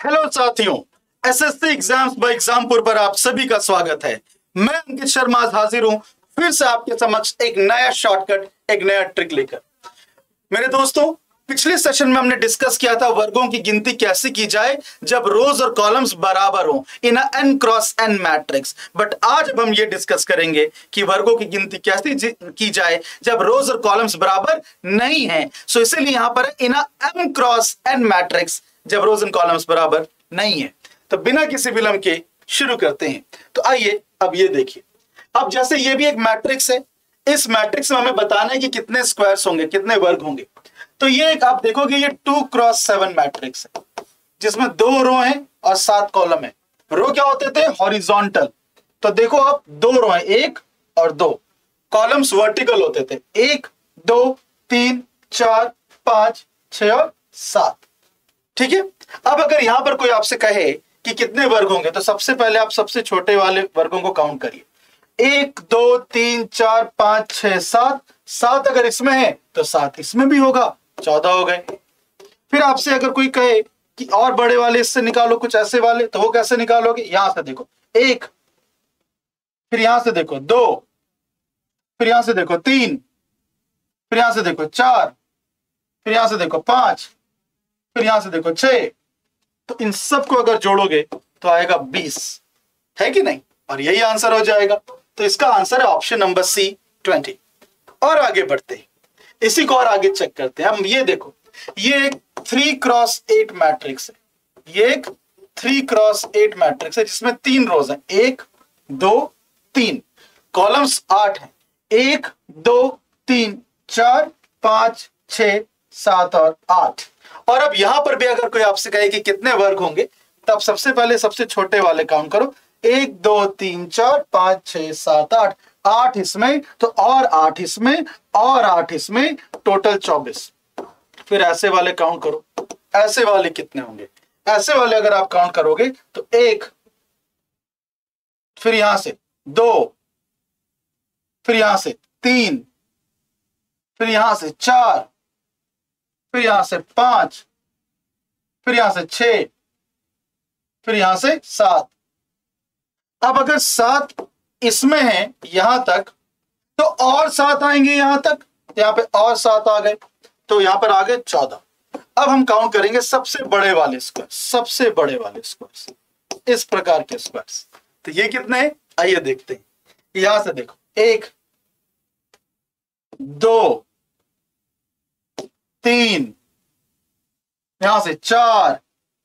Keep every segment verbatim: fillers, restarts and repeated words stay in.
Hello साथियों, SSC exams bye Exampur पर आप सभी का स्वागत है। मैं अंकित शर्मा आज हाजिर हूं फिर से आपके समक्ष एक नया शॉर्टकट, एक नया ट्रिक लेकर। मेरे दोस्तों, पिछले सेशन में हमने डिस्कस किया था वर्गों की गिनती कैसे की जाए जब रोज और कॉलम्स बराबर हो in a N cross N matrix. But आज अब हम ये डिस्कस करेंगे कि वर्गों की गिनती कैसे की जाए जब रोज और कॉलम्स बराबर नहीं है। सो इसीलिए यहां पर in a M cross N matrix जब रोज एंड कॉलम्स बराबर नहीं है। तो बिना किसी विलंब के शुरू करते हैं। तो आइए अब ये देखिए, अब जैसे ये भी एक मैट्रिक्स है, इस मैट्रिक्स में हमें बताना है कि कितने स्क्वायर्स होंगे, कितने वर्ग होंगे। तो ये एक आप देखोगे ये टू क्रॉस सेवन मैट्रिक्स है जिसमें दो रो हैं और सात कॉलम है। रो क्या होते थे? हॉरिजॉन्टल। तो देखो आप दो रो हैं, एक और दो। कॉलम्स वर्टिकल होते थे, एक दो तीन चार पांच छह और सात। ठीक है। अब अगर यहां पर कोई आपसे कहे कि कितने वर्ग होंगे तो सबसे पहले आप सबसे छोटे वाले वर्गों को काउंट करिए। एक दो तीन चार पांच छह सात। सात अगर इसमें है तो सात इसमें भी होगा, चौदह हो गए। फिर आपसे अगर कोई कहे कि और बड़े वाले इससे निकालो कुछ ऐसे वाले, तो वो कैसे निकालोगे? यहां से देखो एक, फिर यहां से देखो दो, फिर यहां से देखो तीन, फिर यहां से देखो चार, फिर यहां से देखो पांच, फिर यहां से देखो छह। तो इन सबको अगर जोड़ोगे तो आएगा बीस, है कि नहीं? और यही आंसर हो जाएगा। तो इसका आंसर है ऑप्शन नंबर सी, ट्वेंटी। और आगे बढ़ते हैं, इसी को और आगे चेक करते हैं। हम ये देखो, ये एक थ्री क्रॉस एट मैट्रिक्स है। ये एक थ्री क्रॉस एट मैट्रिक्स है जिसमें तीन रोज हैं, एक दो तीन। कॉलम्स आठ हैं, एक दो तीन चार पांच छह सात और आठ। और अब यहां पर भी अगर कोई आपसे कहे कि कितने वर्ग होंगे, तब सबसे पहले सबसे छोटे वाले काउंट करो। एक दो तीन चार पांच छह सात आठ। आठ इसमें तो और आठ इसमें और आठ इसमें, टोटल चौबीस। फिर ऐसे वाले काउंट करो, ऐसे वाले कितने होंगे? ऐसे वाले अगर आप काउंट करोगे तो एक, फिर यहां से दो, फिर यहां से तीन, फिर यहां से चार, फिर यहां से पांच, फिर यहां से छह, फिर यहां से सात। अब अगर सात इसमें है यहां तक, तो और सात आएंगे यहां तक, यहां पे और सात आ गए, तो यहां पर आ गए चौदह। अब हम काउंट करेंगे सबसे बड़े वाले स्क्वायर, सबसे बड़े वाले स्क्वायर्स, इस प्रकार के स्क्वायर्स। तो ये कितने हैं? आइए देखते हैं। यहां से देखो, एक दो तीन, यहां से चार,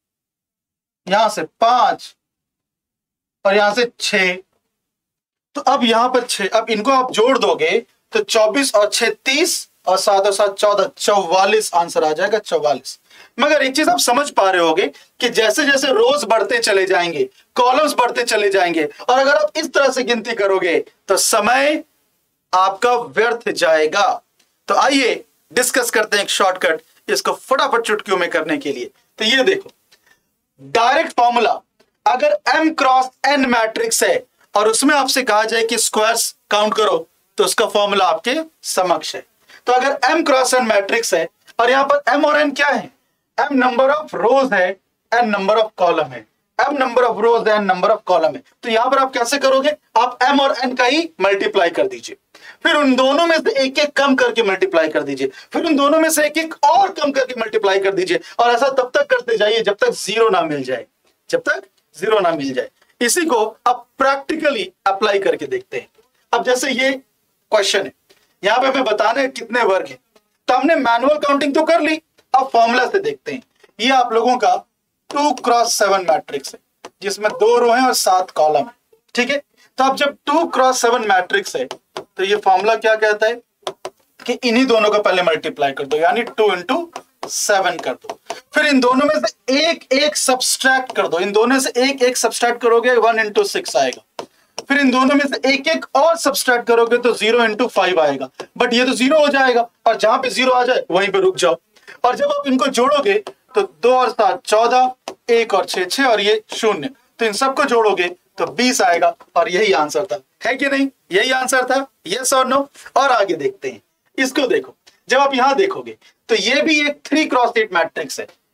यहां से पांच और यहां से छह। तो अब यहां पर छह, अब इनको आप जोड़ दोगे तो चौबीस और छह तीस और सात और सात चौदह, चौवालीस आंसर आ जाएगा, चौवालीस। मगर एक चीज आप समझ पा रहे होगे कि जैसे जैसे रोज बढ़ते चले जाएंगे, कॉलम्स बढ़ते चले जाएंगे, और अगर आप इस तरह से गिनती करोगे तो समय आपका व्यर्थ जाएगा। तो आइए डिस्कस करते हैं एक शॉर्टकट, इसको फटाफट चुटकियों में करने के लिए। तो ये देखो, डायरेक्ट फॉर्मूला, अगर m क्रॉस n मैट्रिक्स है और उसमें आपसे कहा जाए कि स्क्वायर्स काउंट करो, तो उसका फॉर्मूला आपके समक्ष है। तो अगर m क्रॉस n मैट्रिक्स है और यहां पर m और n क्या है? m नंबर ऑफ रोज है, n नंबर ऑफ कॉलम है। m नंबर ऑफ रोज है, n नंबर ऑफ कॉलम है। तो यहां पर आप कैसे करोगे? आप m और n का ही मल्टीप्लाई कर दीजिए, फिर उन दोनों में से एक एक कम करके मल्टीप्लाई कर दीजिए, फिर उन दोनों में से एक एक और कम करके मल्टीप्लाई कर दीजिए, और ऐसा तब तक करते जाइए जब तक जीरो ना मिल जाए, जब तक जीरो ना मिल जाए। इसी को अब प्रैक्टिकली अप्लाई करके देखते हैं। अब जैसे ये क्वेश्चन है, यहां पे हमें बताना है कितने वर्ग हैं। तो हमने मैनुअल काउंटिंग तो कर ली, अब फॉर्मूला से देखते हैं। ये आप लोगों का टू क्रॉस सेवन मैट्रिक्स है जिसमें दो रो हैं और सात कॉलम है। ठीक है। तो अब जब टू क्रॉस सेवन मैट्रिक्स है तो ये फॉर्मूला क्या कहता है कि इन्हीं दोनों का पहले मल्टीप्लाई कर दो, यानी टू इंटू सेवन कर दो। फिर इन दोनों में से एक एक सब्सट्रैक्ट कर दो, इन दोनों से एक एक सब्सट्रैक्ट करोगे वन इंटू सिक्स आएगा। फिर इन दोनों में से एक एक और सब्सट्रैक्ट करोगे तो जीरो इंटू फाइव आएगा। बट ये तो जीरो हो जाएगा, और जहां पे जीरो आ जाए वहीं पे रुक जाओ। और जब आप इनको जोड़ोगे तो दो और सात चौदह, एक और छह छह और ये शून्य, तो इन सबको जोड़ोगे तो बीस आएगा। और यही आंसर था, है कि नहीं? यही आंसर था, यस और नो। और आगे देखते हैं, इसको देखो, जब आप यहां देखोगे तो ये भी एक थ्री क्रॉस एट मैट्रिक्स है।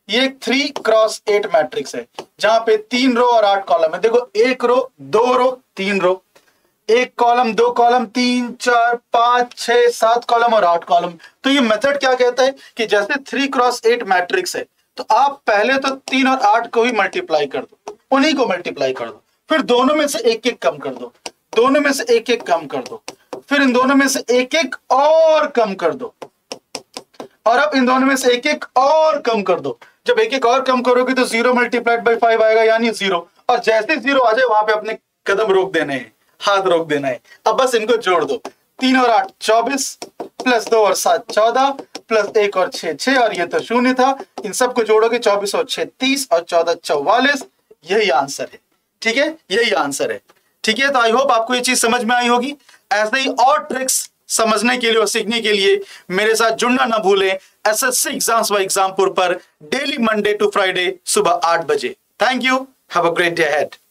ये एक थ्री क्रॉस एट मैट्रिक्स है जहां पे तीन रो और आठ कॉलम है। देखो एक रो, दो रो, तीन रो, एक कॉलम, दो कॉलम, तीन, चार, पांच, छह, सात कॉलम और आठ कॉलम। तो ये मेथड क्या कहता है कि जैसे थ्री क्रॉस एट मैट्रिक्स है तो आप पहले तो तीन और आठ को ही मल्टीप्लाई कर दो, उन्हीं को मल्टीप्लाई कर दो, फिर दोनों में से एक एक कम कर दो, दोनों में से एक एक कम कर दो, फिर इन दोनों में से एक एक और कम कर दो, और अब इन दोनों में से एक एक और कम कर दो। जब एक एक और कम करोगे तो जीरो मल्टीप्लाइड बाई फाइव आएगा, यानी जीरो। और जैसे जीरो आ जाए वहां पे अपने कदम रोक देने हैं, हाथ रोक देना है। अब बस इनको जोड़ दो, तीन और आठ चौबीस, प्लस दो और सात चौदह, प्लस एक और छह छह, और ये तो शून्य था। इन सबको जोड़ोगे चौबीस और छह तीस और चौदह चौवालीस। यही आंसर है, ठीक है, यही आंसर है, ठीक है। तो आई होप आपको ये चीज समझ में आई होगी। ऐसे ही और ट्रिक्स समझने के लिए और सीखने के लिए मेरे साथ जुड़ना ना भूलें एसएससी एग्जाम्स बाय एग्जामपुर पर डेली मंडे टू फ्राइडे सुबह आठ बजे। Thank you, have a great day ahead.